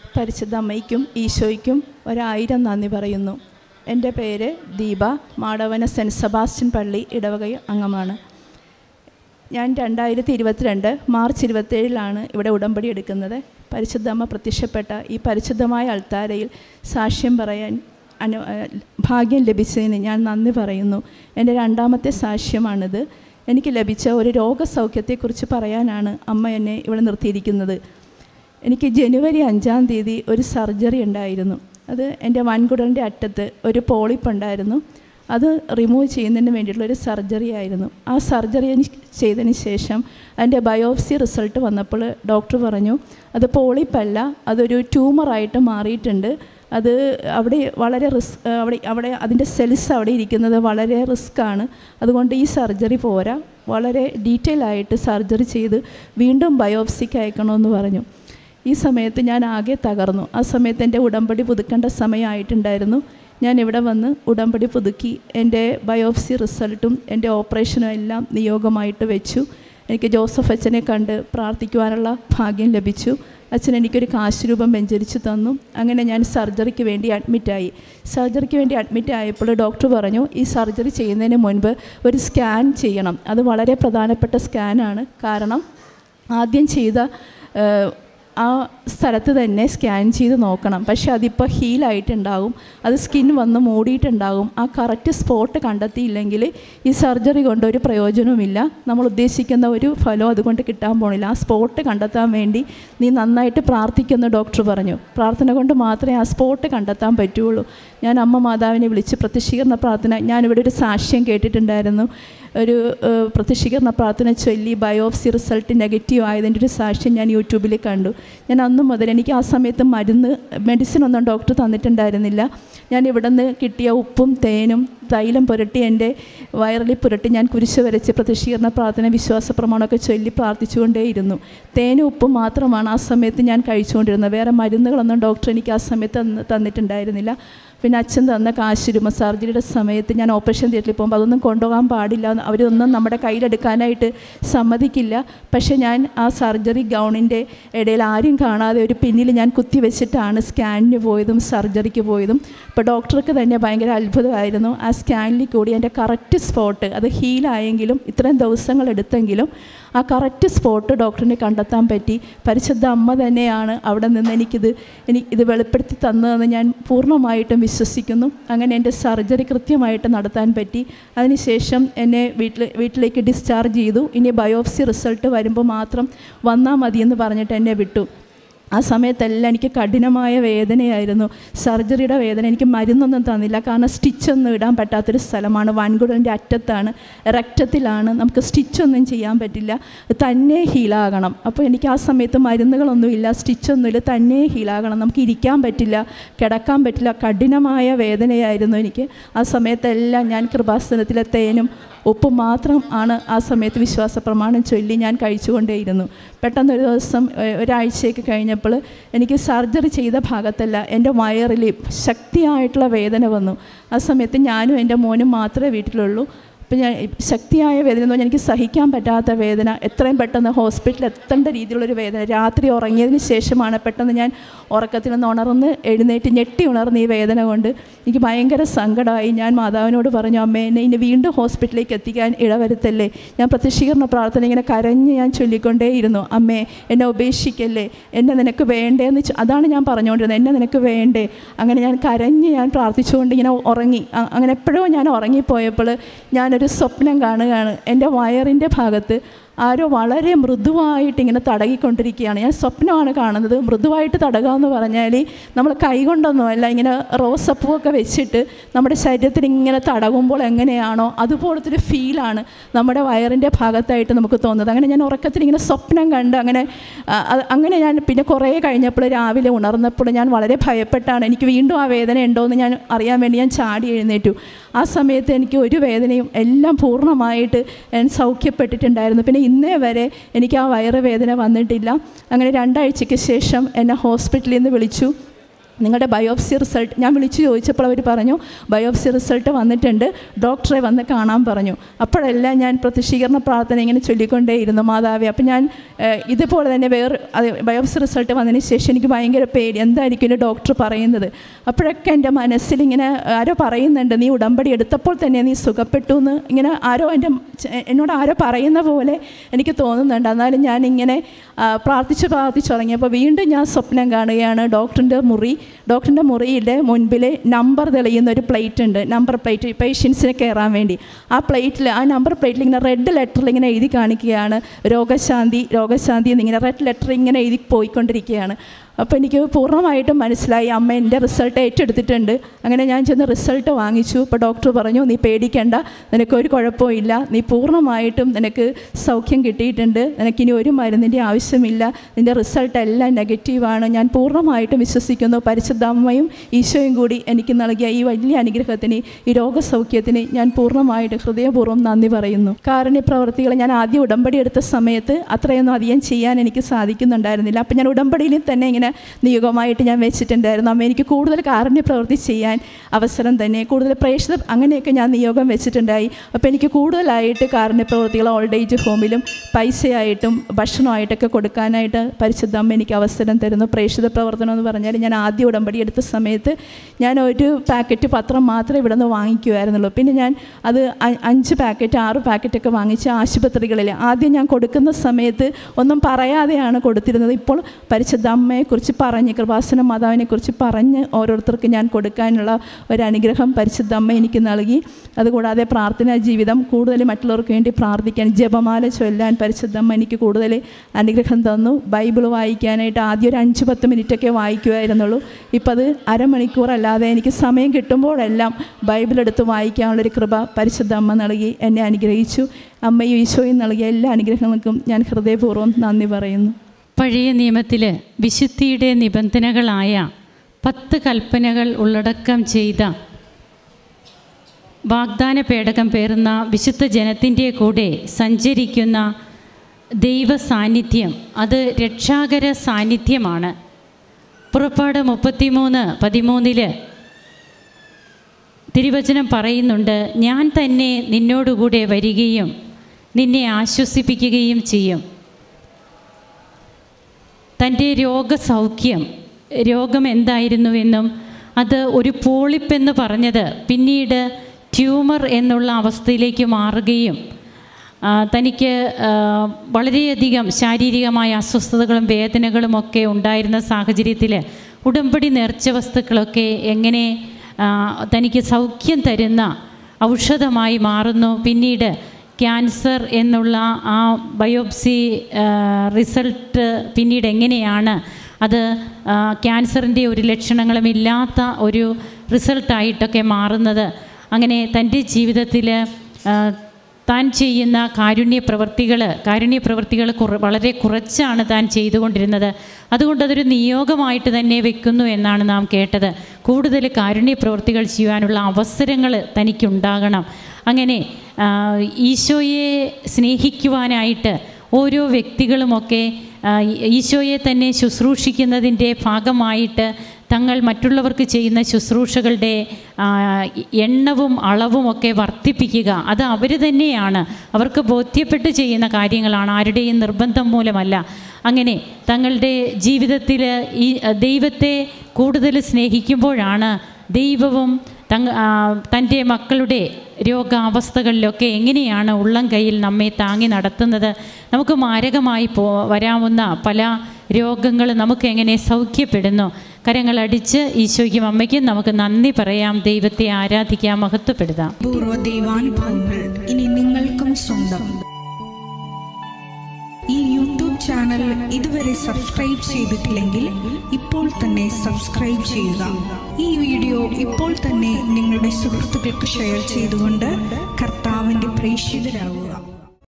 പരിശുദ്ധ അമ്മയ്ക്കും ഈശോയ്ക്കും 1000 നന്ദി പറയുന്നു. എൻ്റെ പേര് ദീപ. മാടവന സെൻറ്റ് സെബാസ്റ്റ്യൻ പള്ളി ഇടവക അംഗമാണ്. ഞാൻ 2022 മാർച്ച് 27 ഇവിടെ ഉടമ്പടി എടുക്കുന്നത്. പരിശുദ്ധ അമ്മ പ്രത്യക്ഷപ്പെട്ട ഈ പരിശുദ്ധമായ അൾത്താരയിൽ സാക്ഷ്യം പറയാൻ ഭാഗ്യം ലഭിച്ചതിന് ഞാൻ നന്ദി പറയുന്നു. എൻ്റെ രണ്ടാമത്തെ സാക്ഷ്യമാണിത്. എനിക്ക് ലഭിച്ച ഒരു രോഗസൗഖ്യത്തെക്കുറിച്ച് പറയാനാണ് അമ്മ എന്നെ ഇവിടെ നിർത്തിയിരിക്കുന്നത്. എനിക്ക് ജനുവരി 5-ാം തീയതി ഒരു സർജറി ഉണ്ടായിരുന്നു. അത് എൻ്റെ വൻകുടലിൻ്റെ അറ്റത്ത് ഒരു പോളിപ്പ് ഉണ്ടായിരുന്നു. അത് റിമൂവ് ചെയ്യുന്നതിന് വേണ്ടിയിട്ടുള്ളൊരു സർജറി ആയിരുന്നു. ആ സർജറി ചെയ്തതിന് ശേഷം അതിൻ്റെ ബയോപ്സി റിസൾട്ട് വന്നപ്പോൾ ഡോക്ടർ പറഞ്ഞു അത് പോളിപ്പല്ല, അതൊരു ട്യൂമറായിട്ട് മാറിയിട്ടുണ്ട്. അത് അവിടെ വളരെ അവിടെ അതിൻ്റെ സെൽസ് അവിടെ ഇരിക്കുന്നത് വളരെ റിസ്ക്കാണ്. അതുകൊണ്ട് ഈ സർജറി പോരാ, വളരെ ഡീറ്റെയിൽ ആയിട്ട് സർജറി ചെയ്ത് വീണ്ടും ബയോപ്സിക്ക് അയക്കണമെന്ന് പറഞ്ഞു. ഈ സമയത്ത് ഞാൻ ആകെ തകർന്നു. ആ സമയത്ത് എൻ്റെ ഉടമ്പടി പുതുക്കേണ്ട സമയമായിട്ടുണ്ടായിരുന്നു. ഞാൻ ഇവിടെ വന്ന് ഉടമ്പടി പുതുക്കി എൻ്റെ ബയോപ്സി റിസൾട്ടും എൻ്റെ ഓപ്പറേഷനും എല്ലാം നിയോഗമായിട്ട് വെച്ചു. എനിക്ക് ജോസഫ് അച്ഛനെ കണ്ട് പ്രാർത്ഥിക്കുവാനുള്ള ഭാഗ്യം ലഭിച്ചു. അച്ഛൻ എനിക്കൊരു കാശ് രൂപം വെഞ്ചരിച്ച് തന്നു. അങ്ങനെ ഞാൻ സർജറിക്ക് വേണ്ടി അഡ്മിറ്റായി. സർജറിക്ക് വേണ്ടി അഡ്മിറ്റ് ആയപ്പോൾ ഡോക്ടർ പറഞ്ഞു ഈ സർജറി ചെയ്യുന്നതിന് മുൻപ് ഒരു സ്കാൻ ചെയ്യണം. അത് വളരെ പ്രധാനപ്പെട്ട സ്കാനാണ്. കാരണം ആദ്യം ചെയ്ത ആ സ്ഥലത്ത് തന്നെ സ്കാൻ ചെയ്ത് നോക്കണം. പക്ഷേ അതിപ്പോൾ ഹീലായിട്ടുണ്ടാകും, അത് സ്കിൻ വന്ന് മൂടിയിട്ടുണ്ടാകും. ആ കറക്റ്റ് സ്പോട്ട് കണ്ടെത്തിയില്ലെങ്കിൽ ഈ സർജറി കൊണ്ട് ഒരു പ്രയോജനവുമില്ല. നമ്മൾ ഉദ്ദേശിക്കുന്ന ഒരു ഫലം അതുകൊണ്ട് കിട്ടാൻ പോണില്ല. ആ സ്പോട്ട് കണ്ടെത്താൻ വേണ്ടി നീ നന്നായിട്ട് പ്രാർത്ഥിക്കുമെന്ന് ഡോക്ടർ പറഞ്ഞു. പ്രാർത്ഥന കൊണ്ട് മാത്രമേ ആ സ്പോട്ട് കണ്ടെത്താൻ പറ്റുള്ളൂ. ഞാൻ അമ്മ മാതാവിനെ വിളിച്ച് പ്രത്യക്ഷീകരണ പ്രാർത്ഥന, ഞാനിവിടെ ഒരു സാക്ഷ്യം കേട്ടിട്ടുണ്ടായിരുന്നു. ഒരു പ്രത്യക്ഷീകരണ പ്രാർത്ഥന ചൊല്ലി ബയോപ്സി റിസൾട്ട് നെഗറ്റീവ് ആയതിൻ്റെ ഒരു സാക്ഷ്യം ഞാൻ യൂട്യൂബിൽ കണ്ടു. ഞാൻ അന്ന് മുതൽ, എനിക്ക് ആ സമയത്ത് മെഡിസിൻ ഒന്നും ഡോക്ടർ തന്നിട്ടുണ്ടായിരുന്നില്ല. ഞാൻ ഇവിടെ നിന്ന് കിട്ടിയ ഉപ്പും തേനും തൈലം പുരട്ടി എൻ്റെ വയറിൽ പുരട്ടി ഞാൻ കുരിശ് വരച്ച് പ്രത്യക്ഷീകരണ പ്രാർത്ഥന വിശ്വാസ പ്രമാണമൊക്കെ ചൊല്ലി പ്രാർത്ഥിച്ചുകൊണ്ടേയിരുന്നു. തേനും ഉപ്പും മാത്രമാണ് ആ സമയത്ത് ഞാൻ കഴിച്ചുകൊണ്ടിരുന്നത്. വേറെ മരുന്നുകളൊന്നും ഡോക്ടർ എനിക്ക് ആ സമയത്ത് തന്നിട്ടുണ്ടായിരുന്നില്ല. പിന്നെ അച്ഛൻ തന്ന കാശ് രൂപ സർജറിയുടെ സമയത്ത് ഞാൻ ഓപ്പറേഷൻ തിയേറ്ററിൽ പോകുമ്പോൾ അതൊന്നും കൊണ്ടുപോകാൻ പാടില്ല, അവരൊന്നും നമ്മുടെ കയ്യിലെടുക്കാനായിട്ട് സമ്മതിക്കില്ല. പക്ഷേ ഞാൻ ആ സർജറി ഗൗണിൻ്റെ ഇടയിൽ ആരും കാണാതെ ഒരു പിന്നിൽ ഞാൻ കുത്തി വെച്ചിട്ടാണ് സ്കാനിന് പോയതും സർജറിക്ക് പോയതും. അപ്പോൾ ഡോക്ടർക്ക് തന്നെ ഭയങ്കര അത്ഭുതമായിരുന്നു. ആ സ്കാനിൽ കൂടി എൻ്റെ കറക്റ്റ് സ്പോട്ട്, അത് ഹീലായെങ്കിലും ഇത്രയും ദിവസങ്ങൾ എടുത്തെങ്കിലും ആ കറക്റ്റ് സ്പോട്ട് ഡോക്ടറിനെ കണ്ടെത്താൻ പറ്റി. പരിശുദ്ധ അമ്മ തന്നെയാണ് അവിടെ നിന്ന് ഇത് വെളിപ്പെടുത്തി തന്നതെന്ന് ഞാൻ പൂർണ്ണമായിട്ടും വിശ്വസിക്കുന്നു. അങ്ങനെ എൻ്റെ സർജറി കൃത്യമായിട്ട് നടത്താൻ പറ്റി. അതിനുശേഷം എന്നെ വീട്ടിലേക്ക് ഡിസ്ചാർജ് ചെയ്തു. ഇനി ബയോപ്സി റിസൾട്ട് വരുമ്പോൾ മാത്രം വന്നാൽ മതിയെന്ന് പറഞ്ഞിട്ട് എന്നെ വിട്ടു. ആ സമയത്തെല്ലാം എനിക്ക് കഠിനമായ വേദനയായിരുന്നു. സർജറിയുടെ വേദന. എനിക്ക് മരുന്നൊന്നും തന്നില്ല, കാരണം സ്റ്റിച്ചൊന്നും ഇടാൻ പറ്റാത്തൊരു സ്ഥലമാണ്. വൻകുടലിൻ്റെ അറ്റത്താണ്, രക്തത്തിലാണ്. നമുക്ക് സ്റ്റിച്ചൊന്നും ചെയ്യാൻ പറ്റില്ല, തന്നെ ഹീലാകണം. അപ്പോൾ എനിക്ക് ആ സമയത്ത് മരുന്നുകളൊന്നുമില്ല, സ്റ്റിച്ചൊന്നുമില്ല, തന്നെ ഹീലാകണം. നമുക്ക് ഇരിക്കാൻ പറ്റില്ല, കിടക്കാൻ പറ്റില്ല. കഠിനമായ വേദനയായിരുന്നു എനിക്ക്. ആ സമയത്തെല്ലാം ഞാൻ കൃപാസനത്തിലെ തേനും ഉപ്പ് മാത്രം ആണ് ആ സമയത്ത് വിശ്വാസ പ്രമാണം ചൊല്ലി ഞാൻ കഴിച്ചുകൊണ്ടേയിരുന്നു. പെട്ടെന്നൊരു ദിവസം ഒരാഴ്ചയൊക്കെ കഴിഞ്ഞപ്പോൾ എനിക്ക് സർജറി ചെയ്ത ഭാഗത്തല്ല, എൻ്റെ വയറിൽ ശക്തിയായിട്ടുള്ള വേദന വന്നു. ആ സമയത്ത് ഞാനും എൻ്റെ മോനും മാത്രമേ വീട്ടിലുള്ളൂ. അപ്പോൾ ഞാൻ ശക്തിയായ വേദന എന്ന് പറഞ്ഞാൽ എനിക്ക് സഹിക്കാൻ പറ്റാത്ത വേദന, എത്രയും പെട്ടെന്ന് ഹോസ്പിറ്റലിൽ എത്തേണ്ട രീതിയിലുള്ളൊരു വേദന. രാത്രി ഉറങ്ങിയതിന് ശേഷമാണ് പെട്ടെന്ന് ഞാൻ ഉറക്കത്തിൽ നിന്ന് ഉണർന്ന് എഴുന്നേറ്റ് ഞെട്ടി ഉണർന്ന് ഈ വേദന കൊണ്ട് എനിക്ക് ഭയങ്കര സങ്കടമായി. ഞാൻ മാതാവിനോട് പറഞ്ഞു, അമ്മേ എന്നെ ഇനി വീണ്ടും ഹോസ്പിറ്റലിലേക്ക് എത്തിക്കാൻ ഇടവരുത്തല്ലേ. ഞാൻ പ്രത്യക്ഷീകരണ പ്രാർത്ഥന ഇങ്ങനെ കരഞ്ഞ് ഞാൻ ചൊല്ലിക്കൊണ്ടേയിരുന്നു, അമ്മേ എന്നെ ഉപേക്ഷിക്കല്ലേ, എന്നെ നിനക്ക് വേണ്ടേന്ന്. അതാണ് ഞാൻ പറഞ്ഞുകൊണ്ടിരുന്നത്, എന്നെ നിനക്ക് വേണ്ടേ. അങ്ങനെ ഞാൻ കരഞ്ഞ് ഞാൻ പ്രാർത്ഥിച്ചുകൊണ്ട് ഇങ്ങനെ ഉറങ്ങി. അങ്ങനെ എപ്പോഴോ ഞാൻ ഉറങ്ങിപ്പോയപ്പോൾ ഞാനൊരു സ്വപ്നം കാണുകയാണ്. എൻ്റെ വയറിൻ്റെ ഭാഗത്ത് ആരോ വളരെ മൃദുവായിട്ട് ഇങ്ങനെ തടകിക്കൊണ്ടിരിക്കുകയാണ്. ഞാൻ സ്വപ്നമാണ് കാണുന്നത്. മൃദുവായിട്ട് തടകുക എന്ന് പറഞ്ഞാൽ നമ്മൾ കൈകൊണ്ടൊന്നുമല്ല, ഇങ്ങനെ റോസപ്പൂവൊക്കെ വെച്ചിട്ട് നമ്മുടെ ശരീരത്തിൽ ഇങ്ങനെ തടകുമ്പോൾ എങ്ങനെയാണോ അതുപോലത്തെ ഒരു ഫീലാണ് നമ്മുടെ വയറിൻ്റെ ഭാഗത്തായിട്ട് നമുക്ക് തോന്നുന്നത്. അങ്ങനെ ഞാൻ ഉറക്കത്തിൽ ഇങ്ങനെ സ്വപ്നം കണ്ട് അങ്ങനെ ഞാൻ പിന്നെ കുറേ കഴിഞ്ഞപ്പോൾ രാവിലെ ഉണർന്നപ്പോൾ ഞാൻ വളരെ ഭയപ്പെട്ടാണ്. എനിക്ക് വീണ്ടും ആ വേദന ഉണ്ടോയെന്ന് ഞാൻ അറിയാൻ വേണ്ടി ഞാൻ ചാടി എഴുന്നേറ്റു. ആ സമയത്ത് എനിക്ക് ഒരു വേദനയും എല്ലാം പൂർണ്ണമായിട്ട് ഞാൻ സൗഖ്യപ്പെട്ടിട്ടുണ്ടായിരുന്നു. പിന്നെ ഇന്നേ വരെ എനിക്ക് ആ വയറുവേദന വന്നിട്ടില്ല. അങ്ങനെ 2 ആഴ്ചയ്ക്ക് ശേഷം എന്നെ ഹോസ്പിറ്റലിൽ നിന്ന് വിളിച്ചു. നിങ്ങളുടെ ബയോപ്സി റിസൾട്ട് ഞാൻ വിളിച്ചു ചോദിച്ചപ്പോൾ അവർ പറഞ്ഞു ബയോപ്സി റിസൾട്ട് വന്നിട്ടുണ്ട്, ഡോക്ടറെ വന്ന് കാണാൻ പറഞ്ഞു. അപ്പോഴെല്ലാം ഞാൻ പ്രത്യക്ഷീകരണ പ്രാർത്ഥന ഇങ്ങനെ ചൊല്ലിക്കൊണ്ടേയിരുന്നു മാതാവേ. അപ്പം ഞാൻ ഇതുപോലെ തന്നെ ബയോപ്സി റിസൾട്ട് വന്നതിന് ശേഷം എനിക്ക് ഭയങ്കര പേടി, എന്തായിരിക്കും ഡോക്ടർ പറയുന്നത്. അപ്പോഴൊക്കെ എൻ്റെ മനസ്സിലിങ്ങനെ ആരോ പറയുന്നുണ്ട്, നീ ഉടമ്പടി എടുത്തപ്പോൾ തന്നെ നീ സുഖപ്പെട്ടു എന്ന് ഇങ്ങനെ എന്നോട് ആരോ പറയുന്ന പോലെ എനിക്ക് തോന്നുന്നുണ്ട്. എന്നാലും ഞാനിങ്ങനെ പ്രാർത്ഥിച്ച് തുടങ്ങിയപ്പോൾ വീണ്ടും ഞാൻ സ്വപ്നം കാണുകയാണ്. ഡോക്ടറിൻ്റെ മുറിയുടെ മുൻപിൽ നമ്പർ തെളിയുന്ന ഒരു പ്ലേറ്റ് ഉണ്ട്, നമ്പർ പ്ലേറ്റ് പേഷ്യൻസിനെ കയറാൻ വേണ്ടി. ആ നമ്പർ പ്ലേറ്റിൽ ഇങ്ങനെ റെഡ് ലെറ്ററിൽ ഇങ്ങനെ എഴുതി കാണിക്കുകയാണ് രോഗശാന്തി എന്നിങ്ങനെ റെഡ് ലെറ്റർ ഇങ്ങനെ എഴുതി പോയിക്കൊണ്ടിരിക്കുകയാണ്. അപ്പോൾ എനിക്ക് പൂർണ്ണമായിട്ടും മനസ്സിലായി അമ്മ എൻ്റെ റിസൾട്ട് ഏറ്റെടുത്തിട്ടുണ്ട്. അങ്ങനെ ഞാൻ ചെന്ന് റിസൾട്ട് വാങ്ങിച്ചു. അപ്പോൾ ഡോക്ടർ പറഞ്ഞു, നീ പേടിക്കേണ്ട, നിനക്കൊരു കുഴപ്പമില്ല, നീ പൂർണ്ണമായിട്ടും നിനക്ക് സൗഖ്യം കിട്ടിയിട്ടുണ്ട്, നിനക്കിനി ഒരു മരുന്നിൻ്റെ ആവശ്യമില്ല, നിൻ്റെ റിസൾട്ട് എല്ലാം നെഗറ്റീവാണ്. ഞാൻ പൂർണ്ണമായിട്ടും വിശ്വസിക്കുന്നു. പരിശുദ്ധ അമ്മയും ഈശോയും കൂടി എനിക്ക് നൽകിയ ഈ വലിയ അനുഗ്രഹത്തിന്, ഈ രോഗസൗഖ്യത്തിന് ഞാൻ പൂർണ്ണമായിട്ട് ഹൃദയപൂർവ്വം നന്ദി പറയുന്നു. കാരുണ്യ പ്രവർത്തികൾ ഞാൻ ആദ്യം ഉടമ്പടി എടുത്ത സമയത്ത് അത്രയൊന്നും അധികം ചെയ്യാൻ എനിക്ക് സാധിക്കുന്നുണ്ടായിരുന്നില്ല. അപ്പം ഞാൻ ഉടമ്പടിയിൽ തന്നെ ഇങ്ങനെ നിയോഗമായിട്ട് ഞാൻ വെച്ചിട്ടുണ്ടായിരുന്നു, അമ്മ എനിക്ക് കൂടുതൽ കാരുണ്യ പ്രവൃത്തി ചെയ്യാൻ അവസരം തന്നെ, കൂടുതൽ പ്രേക്ഷിത അങ്ങനെയൊക്കെ ഞാൻ നിയോഗം വെച്ചിട്ടുണ്ടായി. അപ്പോൾ എനിക്ക് കൂടുതലായിട്ട് കാരുണ്യ പ്രവൃത്തികൾ ഓൾഡ് ഏജ് ഹോമിലും പൈസയായിട്ടും ഭക്ഷണമായിട്ടൊക്കെ കൊടുക്കാനായിട്ട് പരിശുദ്ധ അമ്മ എനിക്ക് അവസരം തരുന്നു. പ്രേക്ഷിത പ്രവർത്തനം എന്ന് പറഞ്ഞാൽ ഞാൻ ആദ്യം ഉടമ്പടി എടുത്ത സമയത്ത് ഞാൻ ഒരു പാക്കറ്റ് പത്രം മാത്രമേ ഇവിടെ നിന്ന് വാങ്ങിക്കുമായിരുന്നുള്ളൂ. പിന്നെ ഞാൻ അത് 5 പാക്കറ്റ് 6 പാക്കറ്റൊക്കെ വാങ്ങിച്ച് ആശുപത്രികളിൽ ആദ്യം ഞാൻ കൊടുക്കുന്ന സമയത്ത് ഒന്നും പറയാതെയാണ് കൊടുത്തിരുന്നത്. ഇപ്പോൾ പരിശുദ്ധ അമ്മയെക്കുറിച്ച് പറഞ്ഞ്, കൃപാസന മാതാവിനെക്കുറിച്ച് പറഞ്ഞ് ഓരോരുത്തർക്ക് ഞാൻ കൊടുക്കാനുള്ള ഒരു അനുഗ്രഹം പരിശുദ്ധ അമ്മ എനിക്ക് നൽകി. അതുകൂടാതെ പ്രാർത്ഥനാ ജീവിതം കൂടുതൽ മറ്റുള്ളവർക്ക് വേണ്ടി പ്രാർത്ഥിക്കാൻ, ജപമാല ചൊല്ലാൻ പരിശുദ്ധ അമ്മ എനിക്ക് കൂടുതൽ അനുഗ്രഹം തന്നു. ബൈബിൾ വായിക്കാനായിട്ട് ആദ്യം ഒരു 5-10 മിനിറ്റൊക്കെ വായിക്കുമായിരുന്നുള്ളൂ. ഇപ്പോൾ അത് അരമണിക്കൂറല്ലാതെ എനിക്ക് സമയം കിട്ടുമ്പോഴെല്ലാം ബൈബിൾ എടുത്ത് വായിക്കാനുള്ളൊരു കൃപ പരിശുദ്ധ അമ്മ നൽകി എന്നെ അനുഗ്രഹിച്ചു. അമ്മയും ഈശോയും നൽകിയ എല്ലാ അനുഗ്രഹങ്ങൾക്കും ഞാൻ ഹൃദയപൂർവ്വം നന്ദി പറയുന്നു. പഴയ നിയമത്തിൽ വിശുദ്ധിയുടെ നിബന്ധനകളായ 10 കൽപ്പനകൾ ഉള്ളടക്കം ചെയ്ത വാഗ്ദാന പേടകം പേറുന്ന വിശുദ്ധ ജനത്തിൻ്റെ കൂടെ സഞ്ചരിക്കുന്ന ദൈവ സാന്നിധ്യം, അത് രക്ഷാകര സാന്നിധ്യമാണ്. പുറപ്പാട് 33:13 തിരുവചനം പറയുന്നുണ്ട്, ഞാൻ തന്നെ നിന്നോടുകൂടെ വരികയും നിന്നെ ആശ്വസിപ്പിക്കുകയും ചെയ്യും. തൻ്റെ രോഗം എന്തായിരുന്നുവെന്നും അത് ഒരു പോളിപ്പെന്ന് പറഞ്ഞത് പിന്നീട് ട്യൂമർ എന്നുള്ള അവസ്ഥയിലേക്ക് മാറുകയും തനിക്ക് വളരെയധികം ശാരീരികമായ അസ്വസ്ഥതകളും വേദനകളും ഒക്കെ ഉണ്ടായിരുന്ന സാഹചര്യത്തിൽ ഉടമ്പടി നേർച്ച വസ്തുക്കളൊക്കെ എങ്ങനെ തനിക്ക് സൗഖ്യം തരുന്ന ഔഷധമായി മാറുന്നു. പിന്നീട് ക്യാൻസർ എന്നുള്ള ആ ബയോപ്സി റിസൾട്ട് പിന്നീട് എങ്ങനെയാണ് അത് ക്യാൻസറിൻ്റെ ഒരു ലക്ഷണങ്ങളുമില്ലാത്ത ഒരു റിസൾട്ടായിട്ടൊക്കെ മാറുന്നത്. അങ്ങനെ തൻ്റെ ജീവിതത്തിൽ താൻ ചെയ്യുന്ന കാരുണ്യ പ്രവൃത്തികൾ വളരെ കുറച്ചാണ് താൻ ചെയ്തുകൊണ്ടിരുന്നത്. അതുകൊണ്ട് അതൊരു നിയോഗമായിട്ട് തന്നെ വെക്കുന്നു എന്നാണ് നാം കേട്ടത്. കൂടുതൽ കാരുണ്യ പ്രവൃത്തികൾ ചെയ്യാനുള്ള അവസരങ്ങൾ തനിക്കുണ്ടാകണം. അങ്ങനെ ഈശോയെ സ്നേഹിക്കുവാനായിട്ട് ഓരോ വ്യക്തികളുമൊക്കെ ഈശോയെ തന്നെ ശുശ്രൂഷിക്കുന്നതിൻ്റെ ഭാഗമായിട്ട് തങ്ങൾ മറ്റുള്ളവർക്ക് ചെയ്യുന്ന ശുശ്രൂഷകളുടെ എണ്ണവും അളവുമൊക്കെ വർദ്ധിപ്പിക്കുക. അത് അവർ തന്നെയാണ്, അവർക്ക് ബോധ്യപ്പെട്ട് ചെയ്യുന്ന കാര്യങ്ങളാണ്, ആരുടെയും നിർബന്ധം മൂലമല്ല. അങ്ങനെ തങ്ങളുടെ ജീവിതത്തിൽ ഈ ദൈവത്തെ കൂടുതൽ സ്നേഹിക്കുമ്പോഴാണ് ദൈവവും തൻ്റെ മക്കളുടെ രോഗാവസ്ഥകളിലൊക്കെ എങ്ങനെയാണ് ഉള്ളം കയ്യിൽ നമ്മെ താങ്ങി നടത്തുന്നത്. നമുക്ക് മാരകമായി വരാവുന്ന പല രോഗങ്ങൾ നമുക്ക് എങ്ങനെ സൗഖ്യപ്പെടുന്നു. കരങ്ങളടിച്ച് ഈശോയ്ക്കും അമ്മയ്ക്കും നമുക്ക് നന്ദി പറയാം, ദൈവത്തെ ആരാധിക്കാം, മഹത്വപ്പെടുത്താം. പൂർവ്വ ദൈവാനുഭവങ്ങൾ ഇനി നിങ്ങൾക്കും സ്വന്തം. ഈ യൂട്യൂബ് ചാനൽ ഇതുവരെ സബ്സ്ക്രൈബ് ചെയ്തിട്ടില്ലെങ്കിൽ ഇപ്പോൾ തന്നെ സബ്സ്ക്രൈബ് ചെയ്യുക. ഈ വീഡിയോ ഇപ്പോൾ തന്നെ നിങ്ങളുടെ സുഹൃത്തുക്കൾക്ക് ഷെയർ ചെയ്തുകൊണ്ട് കർത്താവിൻ്റെ പ്രേക്ഷിതരാകുക.